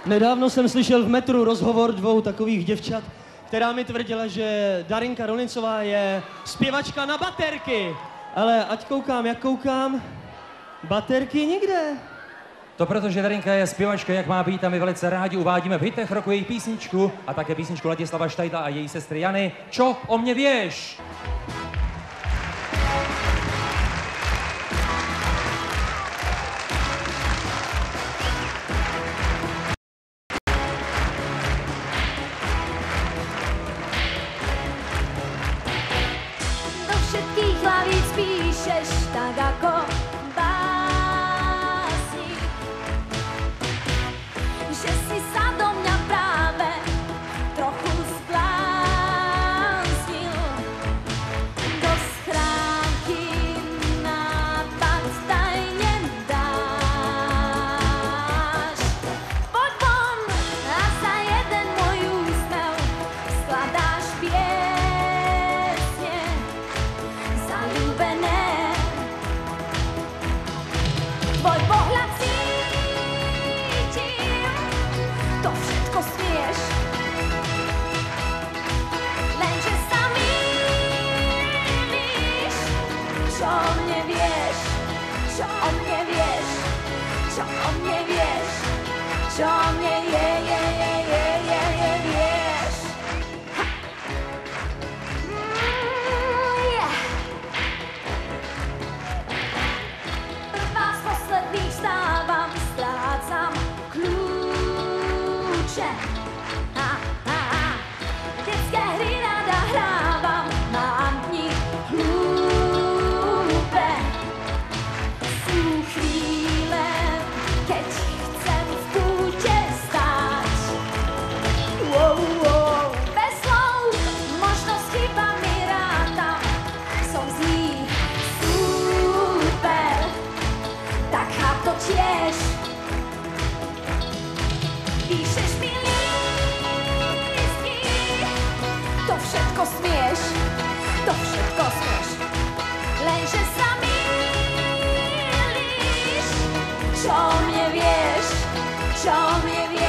Nedávno jsem slyšel v metru rozhovor dvou takových děvčat, která mi tvrdila, že Darinka Rolicová je zpěvačka na baterky. Ale ať koukám, jak koukám, baterky nikde. To proto, že Darinka je zpěvačka, jak má být, a my velice rádi uvádíme v hitech roku její písničku a také písničku Ladislava Štajdla a její sestry Jany. Čo o mě věš? Do všetkých hlavíc píšeš tak ako básnik, že si sa do mňa práve trochu zbláznil. Do schránky nápad tajne dáš. Poď von a za jeden môj úsmev skladáš piesne zaľúbené. Tvoj pohľad cítim, to všetko smieš, lenže sa mýliš. Čo o mne vieš, čo o mne vieš, čo o mne vieš, čo o mne vieš. Ha. Yeah. Prvá z posledných vstávam, strácam kľúče. Detské hry rada hrávam, mám dni hlúpe. Sú chvíle, keď chcem v kúte stáť. Bez slov, možno s chybami rátam, som zlý, super, tak cháp to tiež. Píšeš mi lístky, to všetko smieš, to všetko smieš, lenže sa mýliš. Čo o mne vieš, čo o mne vieš.